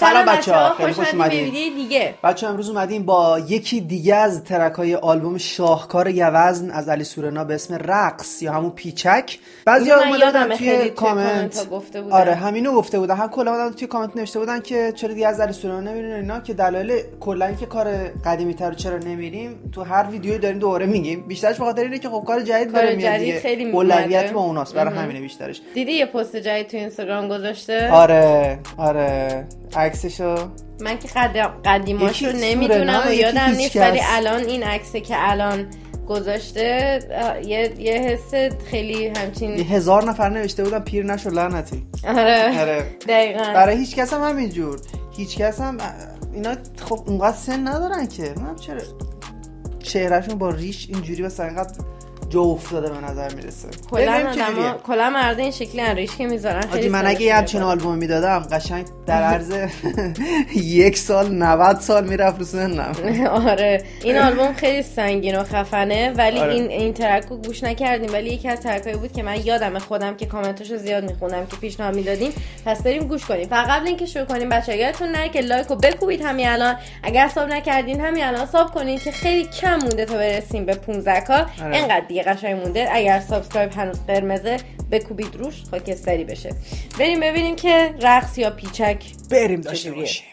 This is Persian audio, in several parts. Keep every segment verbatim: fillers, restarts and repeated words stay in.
سلام بچه‌ها، خیلی خوش اومدید. دیگه بچه‌ها امروز اومدیم با یکی دیگه از ترک‌های آلبوم شاهکار یوزن از علی سورنا به اسم رقص یا همون پیچک. بعضیا اومدن توی کامنت گفته بودن. آره همینو گفته بودن، هم کلا اومدن توی کامنت نوشته بودن که چرا دیگه از علی سورنا نمیرین اینا، که دلایل کلا اینکه کار قدیمی‌تر رو چرا نمیریم تو هر ویدیویی داریم دوباره میگیم. بیشترش به خاطر اینه که خب کار جدید داره میاد دیگه، اولویت با اوناست، برای همینه بیشترش. دیدی یه پست جدید تو اینستاگرام گذاشته؟ آره آره عکسشو من که قدیم قدیماشو نمیدونم و یادم نیست، ولی الان این عکسه که الان گذاشته یه یه حس خیلی همچین یه هزار نفر نوشته بودن پیر نشو لعنتی. آره آره دقیقاً. برای هیچ کس هم همینجور، هیچ کس هم اینا خب اونقدر سن ندارن که من چرا چهرهشون با ریش اینجوری بس اینقدر جا افتاده به نظر میرسه. کلا آدما کلا مرد این شکلی ان ریش که میذارن خیلی. من اگه یه همچین آلبوم میدادم قشنگ در عرض یک سال نود سال میرفت رو سنم. آره این آلبوم خیلی سنگین و خفنه، ولی آره. این این ترک رو گوش نکردیم، ولی یکی از ترکایی بود که من یادم خودم که کامنتاشو زیاد میخونم که پیشنهاد میدادیم، پس بریم گوش کنیم. فقط قبل اینکه شروع کنیم بچه‌ها یادتون نره که لایک رو بکوبید همین الان، اگر ساب نکردین همین الان ساب کنین که خیلی کم مونده تا برسیم به پانزده کا. اینقدر دیگه قشنگ مونده. اگر سابسکرایب هنوز قرمزه بکوبید روش خاکستری بشه. بریم ببینیم که رقص یا پیچک بریم داشته باشیم.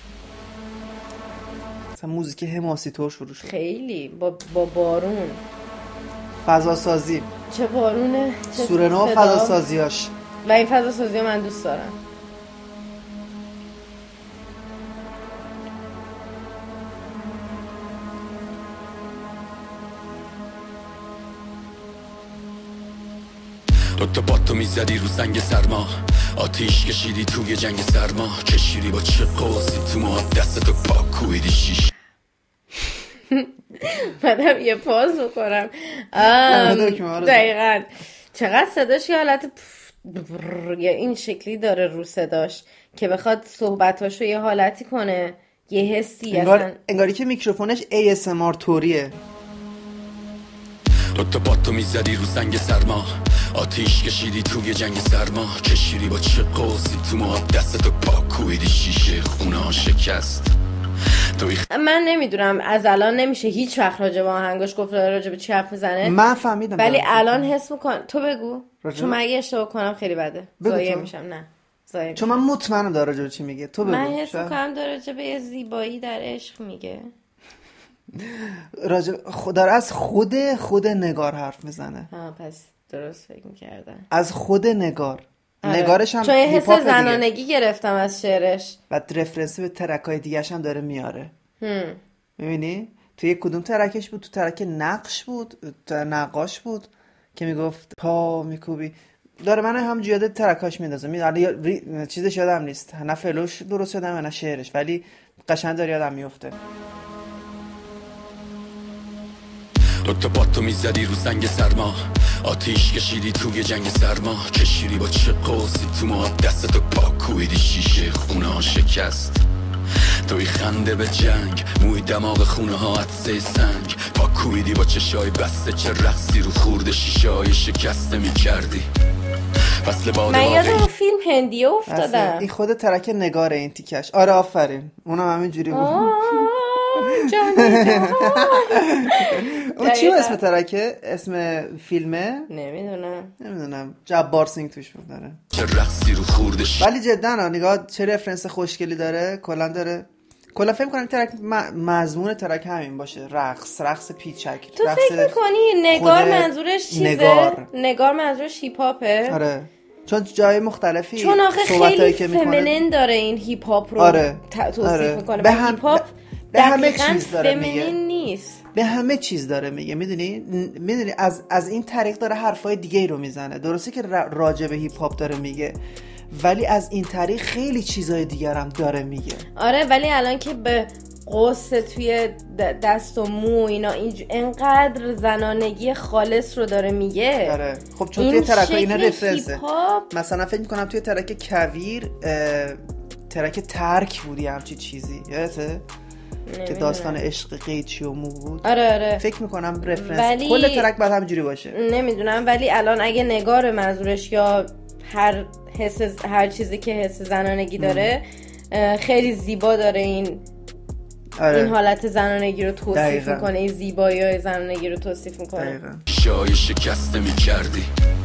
مثلا موزیک حماسی طور شروع شد خیلی با با بارون، فضا سازی. چه بارونه، چه سورنا و فضا سازیاش. و این فضا سازی من دوست دارم. تو باتو میزدی رو سنگ سرما، آتیش کشیدی توی جنگ سرما، کشیدی با چه قوسی تو ما دستتو پاکویدی شیش. مدام یه پاز بکنم دقیقا. چقدر صداش یه حالت یا این شکلی داره رو صداش که بخواد صحبتاشو یه حالتی کنه، یه حسی انگار انگاری که میکروفونش ای اس ام آر توریه. تو باتو میزدی رو سنگ سرما، آتیش کشیدی توی جنگ سرما، کشیدی با چه قوسی تو ما دستتو پاکویدی شیشه خونه ها شکست. توی خ... من نمیدونم از الان نمیشه هیچ وقت راجع به آهنگاش گفت راجع به چی حرف میزنه. من فهمیدم ولی الان حس میکنم. تو بگو چون من اگه اشتباه کنم خیلی بده ضایع میشم. نه ضایع چون من مطمئنم داره راجع به چی میگه. تو بگو. من حس میکنم داره راجع به زیبایی در عشق میگه. راجع خود داره از خود خود نگار حرف میزنه. ها پس درست فکر میکردم. از خود نگار. آره. نگارش هم چون یه حس زنانگی گرفتم از شعرش. بعد رفرنسی به ترکای دیگه‌ش هم داره میاره. میبینی؟ تو یک کدوم ترکش بود؟ تو ترک نقش بود، نقاش بود که میگفت پا میکوبی. داره من هم جیاده ترکاش میندازه. می چیزش یادم نیست. نه فلوش درست یادم نه شعرش، ولی قشنگ داره یادم میفته. تو تو باتو میزدی رو سنگ سرما، آتیش کشیدی توی جنگ سرما، کشیدی با چه قوسی تو ما دستتو پاکویدی شیشه خونه ها شکست. توی خنده به جنگ، موی دماغ خونه ها عطسه سنگ، پاکویدی با چشای بسته، چه رقصی رو خورده شیشه های شکسته میکردی. فصل باد من یادم فیلم هندیه افتادم. این خود ترک نگاره این تیکش. آره آفرین اونم همین جوری بود. اون چی اسم ترکه؟ اسم فیلمه؟ نمیدونم نمیدونم جبار سینگ توش بود داره. چه رقصی رو خوردش. ولی جدا نگاه چه رفرنس خوشگلی داره. کلا داره کلا فهم کنم ترک مضمون ترک همین باشه، رقص، رقص پیچک. تو فکر می‌کنی نگار منظورش چیزه؟ نگار, نگار منظورش هیپ هاپه؟ آره چون جای مختلفی چون آخه خیلی فمینین داره این هیپ هاپ رو آره. توصیف آره. میکنه. به هم... هیپ هاپ به همه چیز داره میگه. نیست. به همه چیز داره میگه. میدونی میدونی از از این طریق داره حرفای دیگه ای رو میزنه. درسته که راجع به هیپ هاپ داره میگه، ولی از این طریق خیلی چیزای دیگر هم داره میگه. آره ولی الان که به قصه توی دست و مو اینا اینقدر زنانگی خالص رو داره میگه. آره خب چون توی ترک اینا رفرنسه. مثلا فکر میکنم توی ترک کویر ترک ترک بودی همچی چیزی یادته که داستان عشق قیچی و مو بود. آره آره فکر میکنم رفرنس ولی... کل ترک باید همجوری باشه. نمیدونم ولی الان اگه نگار منظورش یا هر حس هر چیزی که حس زنانگی داره خیلی زیبا داره این آره. این حالت زنانگی رو توصیف دقیقا. میکنه، این زیبایی زنانگی رو توصیف میکنه. شای شکسته میکردی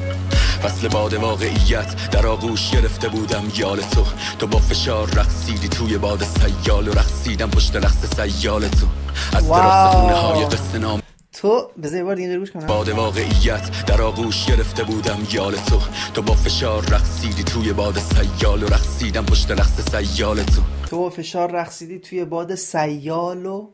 فصل باد واقعیت در آغوش گرفته بودم یال تو، تو با فشار رقصیدی توی باد سیال و رقصیدم پشت رقص سیال تو از دراز خونه های قصه نام تو بذار یه بار دیگه گوش کنم. باد واقعیت در آغوش گرفته بودم یال تو، تو با فشار رقصیدی توی باد سیال و رقصیدم پشت رقص سیال تو تو با فشار رقصیدی توی باد سیال و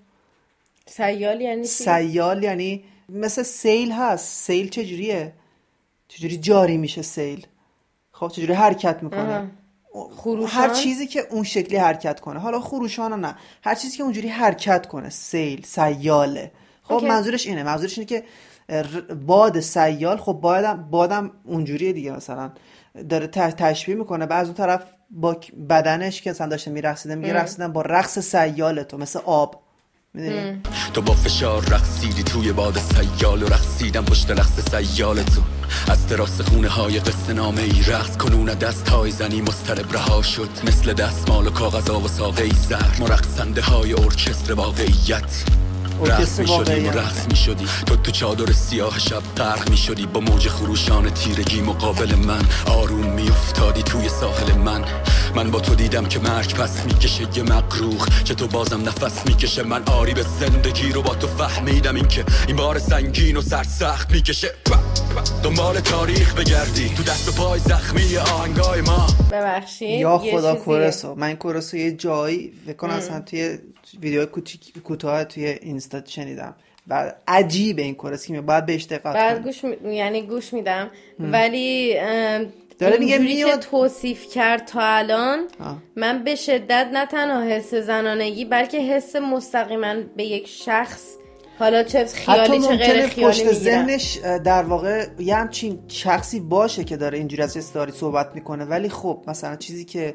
سیال یعنی سیال یعنی مثل سیل هست. سیل چجوریه؟ چجوری جاری میشه سیل؟ خب چجوری حرکت میکنه؟ خروشان؟ هر چیزی که اون شکلی حرکت کنه، حالا خروشان نه، هر چیزی که اونجوری حرکت کنه سیل، سیاله. خب okay. منظورش اینه، منظورش اینه که باد سیال خب بادم بادم اونجوریه دیگه، مثلا داره تشبیه میکنه. بعض اون طرف با بدنش که مثلا داشته میرقصیده میگه رقصیدن با رقص سیال تو، مثل آب. میدونی؟ تو با فشار رقصیدی توی باد سیال و رقصیدم پشت رقص سیال تو از تراس خونه های قصه نامه ای رقص کنون دست های زنی مضطرب رها شد مثل دستمال و کاغذا و ساقه ای زهر ما رقصنده های ارکستر واقعیت رقص می شدیم و رقص می شدی تو تو چادر سیاه شب غرق می شدی با موج خروشان تیرگی مقابل من آروم می افتادی توی ساحل من من با تو دیدم که مرگ پس می کشه یه مقروخ چه تو بازم نفس می کشه من آری به زندگی رو با تو فهمیدم این که این بار سنگین و سرسخت می کشه دنبال تاریخ بگردی تو دست و پای زخمی آهنگای ما. ببخشید یا خدا کورسو من کورسو یه جایی فکر کنم اصلا توی ویدیو کوتاه توی اینستا شنیدم و عجیبه این کورس که باید بهش دقت کنم. گوش می... یعنی گوش میدم ام. ولی داره میگه میاد توصیف کرد تا الان آه. من به شدت نه تنها حس زنانگی بلکه حس مستقیما به یک شخص، حالا چه خیالی چه غیر خیالی، پشت ذهنش در واقع یه همچین شخصی باشه که داره اینجوری از استوری صحبت میکنه، ولی خب مثلا چیزی که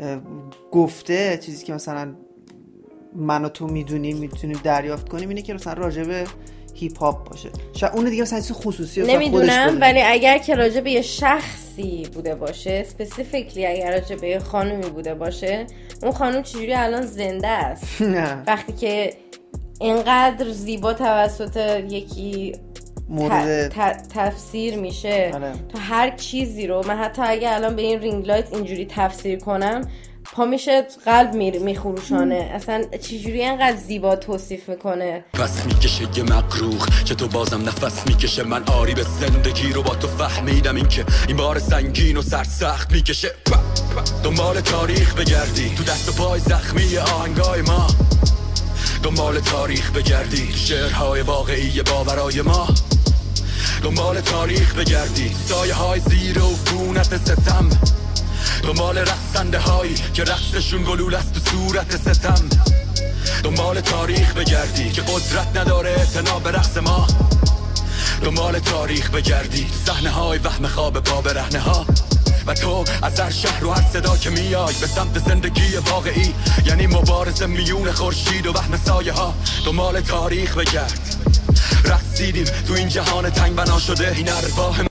گفته، چیزی که مثلا من و تو میدونیم میتونیم دریافت کنیم اینه که مثلا راجع به هیپ هاپ باشه. شاید اون دیگه مثلا چیز خصوصی مثلا خودش نمیدونم، ولی اگر که راجع به یه شخصی بوده باشه، اسپسیفیکلی اگر راجع به یه خانومی بوده باشه، اون خانوم چجوری الان زنده است؟ نه. وقتی که اینقدر زیبا توسط یکی مورد ت... تفسیر میشه آره. تا هر چیزی رو من حتی اگه الان به این رینگ لایت اینجوری تفسیر کنم پا میشه قلب میخوروشانه. اصلا چجوری اینقدر زیبا توصیف میکنه. پس میکشه یه مقروخ چه تو بازم نفس میکشه من آری به زندگی رو با تو فهمیدم این که این بار سنگین و سرسخت میکشه دنبال تاریخ بگردی تو دست و پای زخمی آهنگای ما دنبال تاریخ بگردی تو شعرهای واقعی باورای ما دنبال تاریخ بگردی سایه های زیر و فونت ستم دنبال رقصنده هایی که رقصشون گلول است تو صورت ستم دنبال تاریخ بگردی که قدرت نداره اعتنا به رقص ما دنبال تاریخ بگردی تو صحنه های وهم خواب پا برهنه ها و تو از هر شهر و هر صدا که میای به سمت زندگی واقعی یعنی مبارزه میون خورشید و وهم سایه ها دنبال تاریخ بگرد رقصیدیم تو این جهان تنگ بنا شده این ارواح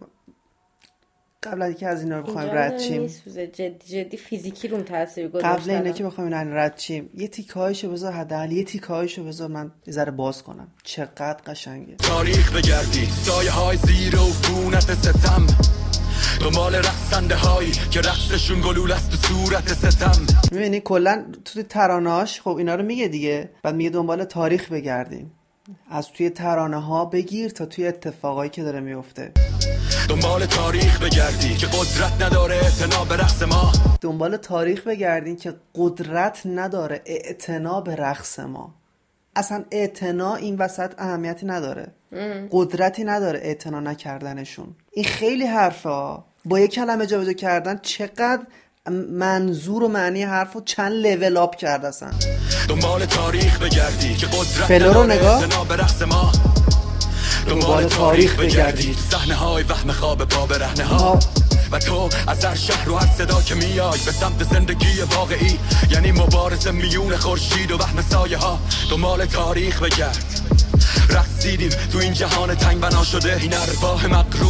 قبل از اینکه از اینا رو بخوایم رد شیم جدی جدی فیزیکی روم تاثیر گذاشته قبل اینه که بخوایم اینا رد شیم یه تیکایشو بذار حداقل یه تیکایشو بذار من یه ذره باز کنم چقدر قشنگه. تاریخ بگردی سایه های زیر و فونت ستم دنبال رقصنده هایی که رقصشون گلول است تو صورت ستم. میبینی کلا تو ترانه‌هاش خب اینا رو میگه دیگه، بعد میگه دنبال تاریخ بگردیم، از توی ترانه ها بگیر تا توی اتفاقایی که داره میفته. دنبال تاریخ بگردی که قدرت نداره اعتنا به رقص ما دنبال تاریخ بگردین که قدرت نداره اعتنا به رقص ما. اصلا اعتنا این وسط اهمیتی نداره ام. قدرتی نداره اعتنا نکردنشون. این خیلی حرفه ها. با یک کلمه جابجا کردن چقدر منظور و معنی حرفو چند لول آپ کرده اصلا. دنبال تاریخ بگردی که قدرت فلو رو نگاه اعتنا به رقص ما دنبال تاریخ بگردی تو صحنه های وهم خواب پا برهنه ها و تو از هر شهر و هر صدا که میای به سمت زندگی واقعی یعنی مبارزه میون خورشید و وهم سایه ها دنبال تاریخ بگرد رقصیدیم تو این جهان تنگ بنا شده این ارواح مغرور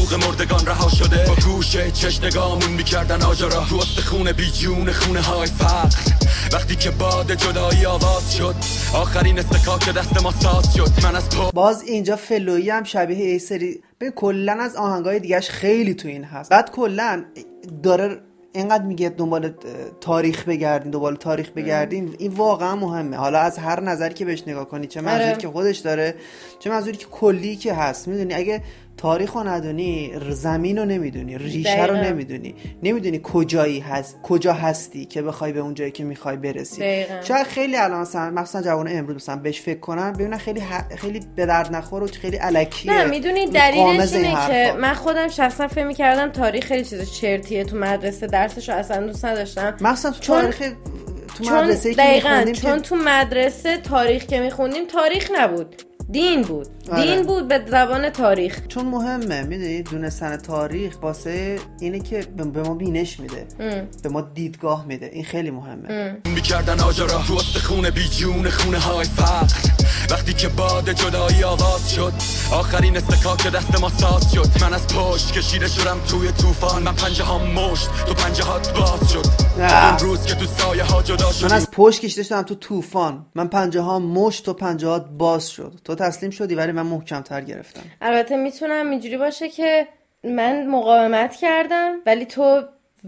بوق مردگان رها شده. با گوشه چش نگامون میکردن آجارا تو استخونه بی جون خونه های فقر. وقتی که باد جدایی آواز شد آخرین استکاک دست ما ساز شد. من از پا باز اینجا فلویی هم شبیه یه سری به کلا از آهنگای دیگهش خیلی تو این هست. بعد کلا داره اینقدر میگه دنبال تاریخ بگردین دنبال تاریخ بگردین. این واقعا مهمه، حالا از هر نظری که بهش نگاه کنی، چه منظوری که خودش داره چه منظوری که کلی که هست. میدونی اگه تاریخ رو ندونی زمین رو نمیدونی، ریشه رو نمیدونی، نمیدونی کجایی هست کجا هستی که بخوای به اون جایی که میخوای برسی. دقیقا. شاید خیلی الان مثلا مثلا جوان امروز مثلا بهش فکر کنن ببینن خیلی ح... خیلی به درد نخور و خیلی الکیه. نه میدونی دلیلش اینه که من خودم شخصا فکر می‌کردم تاریخ خیلی چیز چرتیه. تو مدرسه درسشو اصلا دوست نداشتم، مثلا تو چون... تاریخ تو مدرسه که می‌خوندیم چون که... تو مدرسه تاریخ که می‌خوندیم تاریخ نبود، دین بود. آره. دین بود به زبان تاریخ. چون مهمه میدونی دونستن تاریخ واسه اینه که به ما بینش میده ام. به ما دیدگاه میده. این خیلی مهمه. میکردن آجارا تو استخونه بی جون خونه های فقر. وقتی که باد جدایی آواز شد آخرین استکاک دست ما ساز شد. من از پشت کشیده شدم توی طوفان. من پنجه ها مشت تو پنجه هات باز شد. اون روز که تو سایه ها جدا شد. من از پشت کشیده شدم تو طوفان. من پنجه ها مشت تو پنجه هات باز شد. تو تسلیم شدی ولی من محکم‌تر گرفتم. البته میتونم اینجوری باشه که من مقاومت کردم ولی تو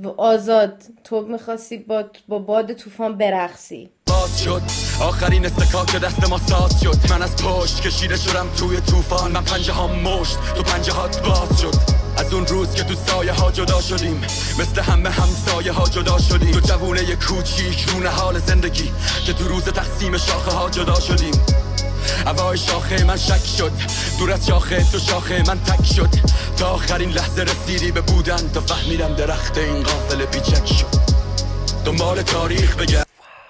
آزاد، تو میخواستی با, با باد طوفان برقصی. باز شد آخرین استکاک دست ما ساز شد. من از پشت کشیده شدم توی طوفان. من پنجه ها مشت تو پنجه هات باز شد. از اون روز که تو سایه ها جدا شدیم مثل همه همسایه ها جدا شدیم. تو جوونه ی کوچیک رونه حال زندگی که تو روز تقسیم شاخه ها جدا شدیم. هوای شاخه من شک شد دور از شاخه تو شاخه من تک شد. تا آخرین لحظه رسیدی به بودن تا فهمیدم درخت این قافله پیچک شد. دنبال تاریخ بگرد.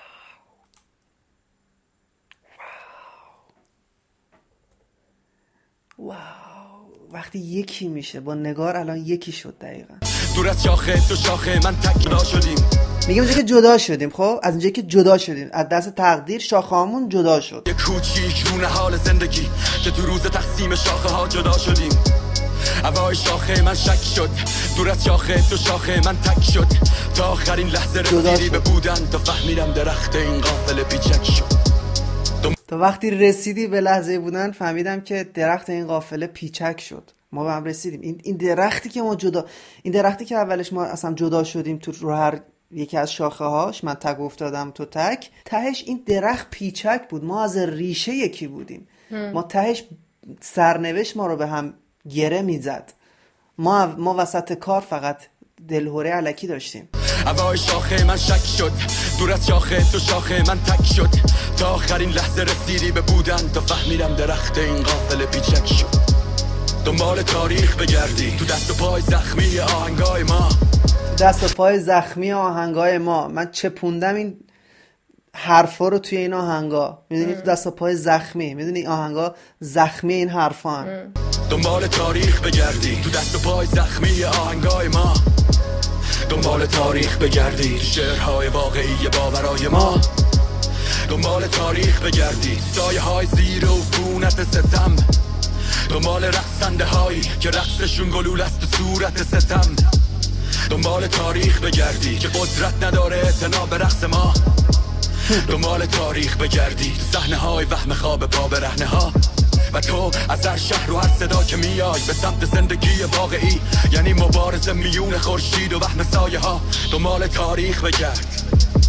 واو وقتی یکی میشه با نگار الان یکی شد دقیقا. دور از شاخه تو شاخه من تک جدا شدیم. میگم اونجایی که جدا شدیم، خب از اونجایی که جدا شدیم از دست تقدیر شاخه‌هامون جدا شد. یه کوچیک رونه حال زندگی که تو روز تقسیم شاخه ها جدا شدیم. هوای شاخه من شک شد دور از شاخه تو شاخه من تک شد. تا آخرین لحظه رسیدی به بودن تا فهمیدم درخت این قافله پیچک شد. تا وقتی رسیدی به لحظه بودن فهمیدم که درخت این قافله پیچک شد. ما به هم رسیدیم. این این درختی که ما جدا این درختی که اولش ما اصلا جدا شدیم تو رو هر یکی از شاخه هاش، من تک افتادم تو تک، تهش این درخت پیچک بود. ما از ریشه یکی بودیم. هم. ما تهش سرنوشت ما رو به هم گره میزد. ما ما وسط کار فقط دلهوره الکی داشتیم. هوای شاخه من شک شد دور از شاخه تو شاخه من تک شد. تا آخرین لحظه رسیدی به بودن تا فهمیدم درخت این قافله پیچک شد. دنبال تاریخ بگردی تو دست و پای زخمی آهنگای ما. دست و پای زخمی آهنگای ما. من چپوندم این حرفا رو توی این آهنگا. میدونی تو دست و پای زخمی، میدونی آهنگا زخمی این حرفا هن. دنبال تاریخ بگردی تو دست و پای زخمی آهنگای ما. دنبال تاریخ بگردی تو شعرهای واقعی باورای ما. دنبال تاریخ بگردی سایه های زیر و فونت ستم. دنبال رقصنده هایی که رقصشون گلول است تو صورت ستم. دنبال تاریخ بگردی که قدرت نداره اعتنا به رقص ما. دنبال تاریخ بگردی تو صحنه های وهم خواب پا به رهنه ها. و تو از هر شهر و هر صدا که میای به سمت زندگی واقعی یعنی مبارزه میون خورشید و وهم سایه ها. دنبال تاریخ بگرد.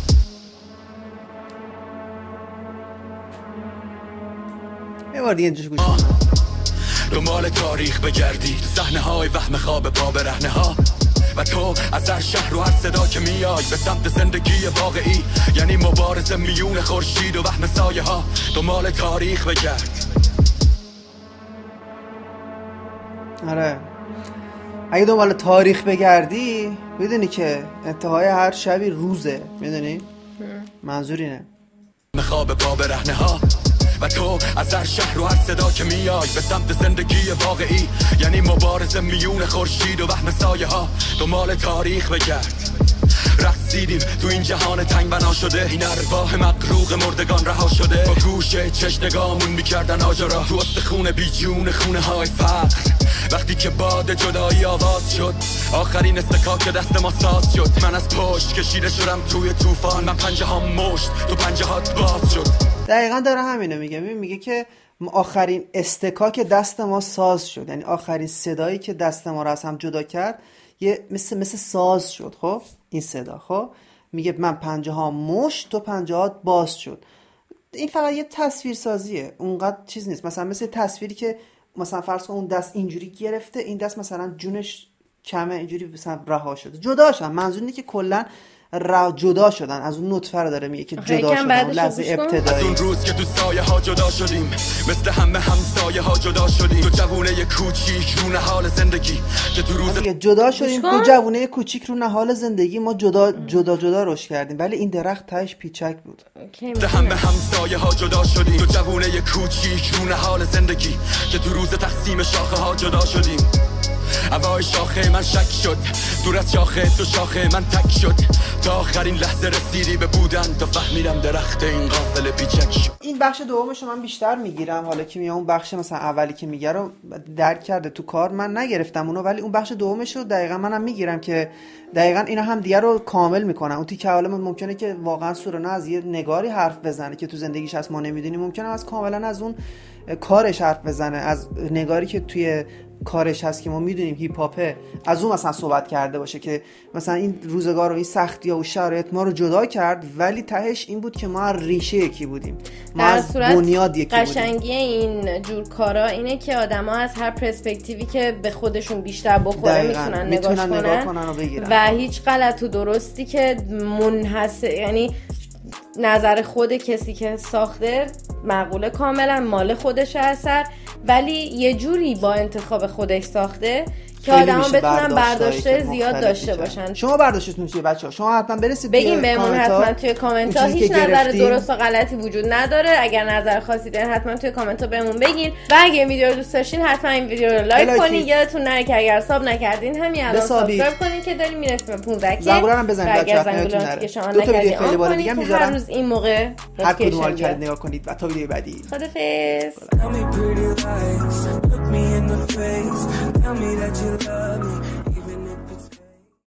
یه بار دیگه اینجوش گوش دنبال تاریخ بگردی تو صحنه های وهم خواب پا به رهنه ها. و تو از هر شهر و هر صدا که میای به سمت زندگی واقعی یعنی مبارزه میون خورشید و وهم سایه ها. دنبال تاریخ بگرد. آره اگه دنبال تاریخ بگردی میدونی که انتهای هر شبی روزه. میدونی منظور اینه خواب پا به رهنه ها. و تو از هر شهر و هر صدا که میای به سمت زندگی واقعی یعنی مبارزه میون خورشید و وهم سایه ها. دنبال تاریخ بگرد. رقصیدیم تو این جهان تنگ بنا شده. این ارواح مغروق مردگان رها شده. با گوشه چش نگامون میکردن آجرا تو استخون بی جون خونه های فقر. وقتی که باد جدایی آواز شد آخرین استکاک دست ما ساز شد. من از پشت کشیده شدم توی طوفان. من پنجه ها مشت تو پنجه هات باز شد. دقیقا داره همینو میگه. میگه که آخرین استکاک دست ما ساز شد، یعنی آخرین صدایی که دست ما رو از هم جدا کرد یه مثل مثل ساز شد. خب این صدا، خب میگه من پنجه ها مشت تو پنجه هات باز شد. این فقط یه تصویر سازیه، اونقدر چیز نیست. مثلا مثل تصویری که مثلا فرض کن اون دست اینجوری گرفته، این دست مثلا جونش کمه اینجوری مثلا رها شده، جدا شدن. منظور اینه که کلا را جدا شدن از اون نطفه رو داره میگه که جدا شدن لحظه ابتدایی. از اون روز که تو سایه ها جدا شدیم مثل همه همسایه ها جدا شدیم. دو جوونه کوچیک رو نهال زندگی که تو روز جدا شدیم. دو جوونه کوچیک رو نهال زندگی ما جدا جدا جدا رشد کردیم، ولی این درخت تهش پیچک بود. مثل همه همسایه ها جدا شدیم. دو جوونه کوچیک رو نهال زندگی که تو روز تقسیم شاخه ها جدا شدیم. هوای شاخه من شک شد، دور از شاخه تو شاخه من تک شد. تا آخرین لحظه رسیدی به بودن تا فهمیدم درخت این قافل پیچک شد. این بخش دومش رو من بیشتر میگیرم، حالا که میام اون بخش مثلا اولی که میگه رو درک کرده تو کار من نگرفتم اونو، ولی اون بخش دومش رو دقیقاً منم میگیرم که دقیقاً اینا هم دیگه رو کامل میکنن. اون تیکه اول ممکنه که واقعا سورنا از یه نگاری حرف بزنه که تو زندگیش هست ما نمیدونیم، ممکنه از کاملا از اون کارش حرف بزنه، از نگاری که توی کارش هست که ما میدونیم هیپ هاپه، از اون مثلا صحبت کرده باشه که مثلا این روزگار و این سختی‌ها و شرایط ما رو جدا کرد، ولی تهش این بود که ما ریشه یکی بودیم، ما از بنیاد یکی بودیم. قشنگی این جور کارا اینه که آدما از هر پرسپکتیوی که به خودشون بیشتر بخوره میتونن نگاش کنن, نگاه کنن و بگیرن و هیچ غلط و درستی که منحصر، یعنی نظر خود کسی که ساخته معقوله کاملا مال خودش اثر، ولی یه جوری با انتخاب خودش ساخته که آدما بتونن برداشته زیاد داشته باشن. شما برداشتتون چیه بچه‌ها؟ شما حتما برسید بگین بهمون حتما توی کامنت ها. هیچ نظر درست و غلطی وجود نداره. اگر نظر خاصی دارین حتما توی کامنت ها بهمون بگین و اگه این ویدیو رو دوست داشتین حتما این ویدیو رو لایک کنین. یادتون نره که اگر ساب نکردین همین الان سابسکرایب کنین که داریم میرسیم به پانزده کی. زنگوله هم بزنید بچه‌ها، یادتون نره. دو تا ویدیو خیلی بار دیگه میذارم هر روز این موقع هر کدوم حال کرد نگاه کنید و تا ویدیو بعدی. خدافظ.